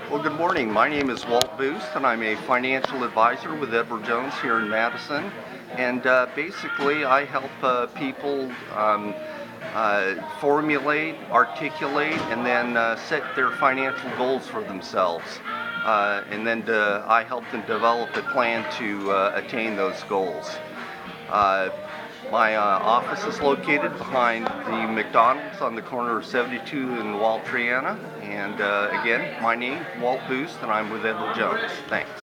Well, good morning. My name is Walt Boost, and I'm a financial advisor with Edward Jones here in Madison. And basically, I help people formulate, articulate, and then set their financial goals for themselves. And then I help them develop a plan to attain those goals. Uh, my office is located behind the McDonald's on the corner of 72 and Walt Triana. And again, my name, Walt Boost, and I'm with Edward Jones. Thanks.